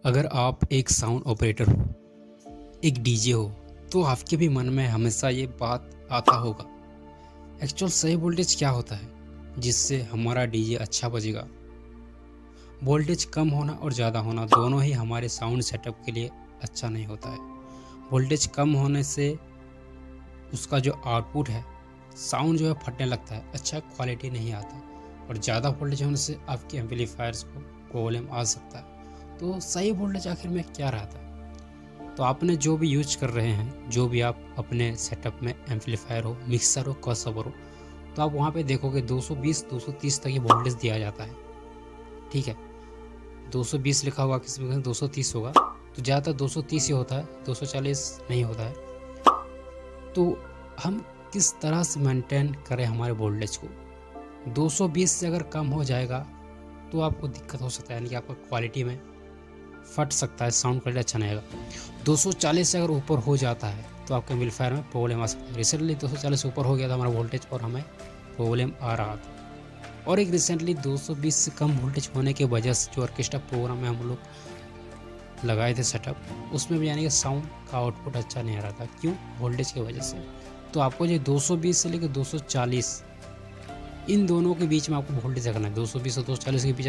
अगर आप एक साउंड ऑपरेटर हो, एक डीजे हो, तो आपके भी मन में हमेशा ये बात आता होगा, एक्चुअल सही वोल्टेज क्या होता है जिससे हमारा डीजे अच्छा बजेगा। वोल्टेज कम होना और ज़्यादा होना दोनों ही हमारे साउंड सेटअप के लिए अच्छा नहीं होता है। वोल्टेज कम होने से उसका जो आउटपुट है, साउंड जो है फटने लगता है, अच्छा क्वालिटी नहीं आता। और ज़्यादा वोल्टेज होने से आपके एम्पलीफायर्स को प्रॉब्लम आ सकता है। तो सही वोल्टेज आखिर में क्या रहता है? तो आपने जो भी यूज कर रहे हैं, जो भी आप अपने सेटअप में एम्पलीफायर हो, मिक्सर हो, क्रॉसओवर हो, तो आप वहाँ पे देखोगे 220 230 तक ये वोल्टेज दिया जाता है। ठीक है, 220 लिखा हुआ, किसी में 230 होगा, तो ज़्यादातर 230 ही होता है, 240 नहीं होता है। तो हम किस तरह से मेंटेन करें हमारे वोल्टेज को? 220 से अगर कम हो जाएगा तो आपको दिक्कत हो सकता है, यानी कि आपका क्वालिटी में फट सकता है, साउंड क्वालिटी अच्छा नहीं आएगा। 240 से अगर ऊपर हो जाता है तो आपके एम्पलीफायर में प्रॉब्लम आ सकता है। रिसेंटली 240 से ऊपर हो गया था हमारा वोल्टेज और हमें प्रॉब्लम आ रहा था। और एक रिसेंटली 220 से कम वोल्टेज होने की वजह से जो ऑर्केस्ट्रा प्रोग्राम में हम लोग लगाए थे सेटअप, उसमें भी यानी कि साउंड का आउटपुट अच्छा नहीं आ रहा था। क्यों? वोल्टेज की वजह से। तो आपको जो 220 से लेकर 240, इन दोनों के बीच में आपको वोल्टेज रखना है। 220 और 240 के बीच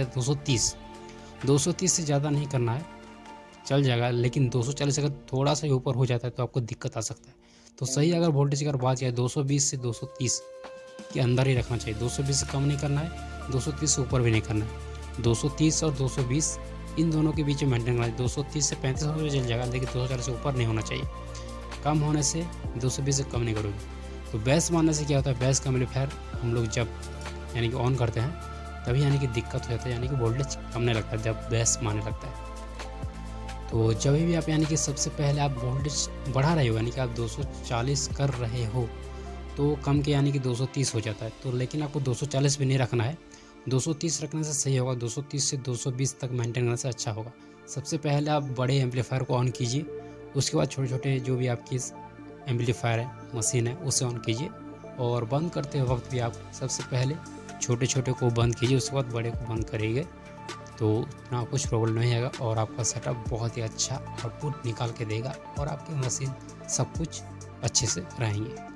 230 से ज़्यादा नहीं करना है, चल जाएगा। लेकिन 240 अगर थोड़ा सा ऊपर हो जाता है तो आपको दिक्कत आ सकता है। तो सही अगर वोल्टेज अगर बात जाए 220 से 230 के अंदर ही रखना चाहिए। 220 से कम नहीं करना है, 230 से ऊपर भी नहीं करना है। 230 और 220 इन दोनों के बीच में मेंटेन करना है। 230 से 35 हो चल जाएगा, लेकिन 240 से ऊपर नहीं होना चाहिए। कम होने से 220 से कम नहीं करोगे। तो बेस मारने से क्या होता है, बेस का एम्पलीफायर हम लोग जब यानी कि ऑन करते हैं तभी यानी कि दिक्कत हो जाता है, यानी कि वोल्टेज कम नहीं लगता है जब बेस मारने लगता है। तो जब भी आप यानी कि सबसे पहले आप वोल्टेज बढ़ा रहे हो, यानी कि आप 240 कर रहे हो, तो कम के यानी कि 230 हो जाता है। तो लेकिन आपको 240 भी नहीं रखना है, 230 रखने से सही होगा। 230 से 220 तक मेंटेन करने से अच्छा होगा। सबसे पहले आप बड़े एम्पलीफायर को ऑन कीजिए, उसके बाद छोटे छोटे जो भी आपकी एम्पलीफायर है, मशीन है, उसे ऑन कीजिए। और बंद करते वक्त भी आप सबसे पहले छोटे छोटे को बंद कीजिए, उसके बाद बड़े को बंद करिएगा, तो उतना कुछ प्रॉब्लम नहीं आएगा और आपका सेटअप बहुत ही अच्छा आउटपुट निकाल के देगा और आपकी मशीन सब कुछ अच्छे से रहेंगे।